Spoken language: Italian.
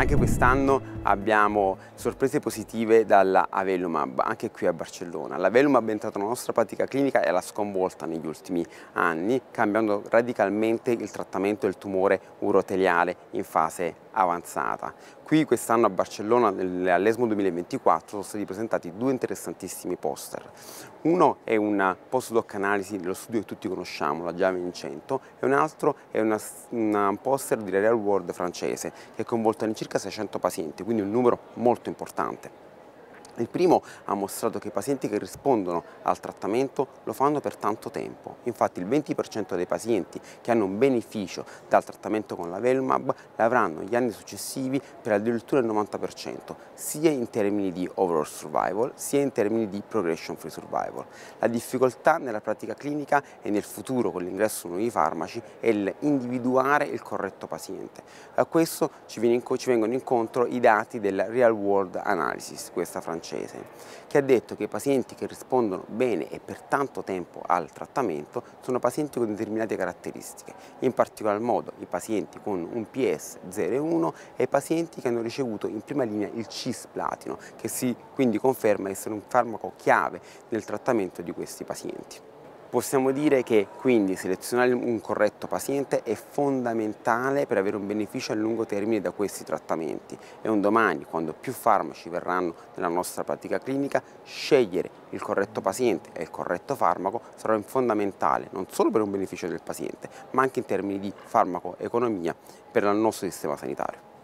Anche quest'anno abbiamo sorprese positive dalla Avelumab, anche qui a Barcellona. L'Avelumab è entrata nella nostra pratica clinica e l'ha sconvolta negli ultimi anni, cambiando radicalmente il trattamento del tumore uroteliale in fase avanzata. Qui quest'anno a Barcellona, all'ESMO 2024, sono stati presentati due interessantissimi poster. Uno è una post-doc analisi dello studio che tutti conosciamo, la Java in 100, e un altro è un poster di real world francese che è coinvolta in circa 600 pazienti, quindi un numero molto importante. Il primo ha mostrato che i pazienti che rispondono al trattamento lo fanno per tanto tempo. Infatti il 20% dei pazienti che hanno un beneficio dal trattamento con l'Avelumab l'avranno negli anni successivi per addirittura il 90%, sia in termini di overall survival, sia in termini di progression free survival. La difficoltà nella pratica clinica e nel futuro con l'ingresso di nuovi farmaci è l'individuare il corretto paziente. A questo ci vengono incontro i dati della Real World Analysis, questa francese, che ha detto che i pazienti che rispondono bene e per tanto tempo al trattamento sono pazienti con determinate caratteristiche, in particolar modo i pazienti con un PS 0,1 e i pazienti che hanno ricevuto in prima linea il cisplatino, che si quindi conferma essere un farmaco chiave nel trattamento di questi pazienti. Possiamo dire che quindi selezionare un corretto paziente è fondamentale per avere un beneficio a lungo termine da questi trattamenti e un domani, quando più farmaci verranno nella nostra pratica clinica, scegliere il corretto paziente e il corretto farmaco sarà fondamentale non solo per un beneficio del paziente, ma anche in termini di farmacoeconomia per il nostro sistema sanitario.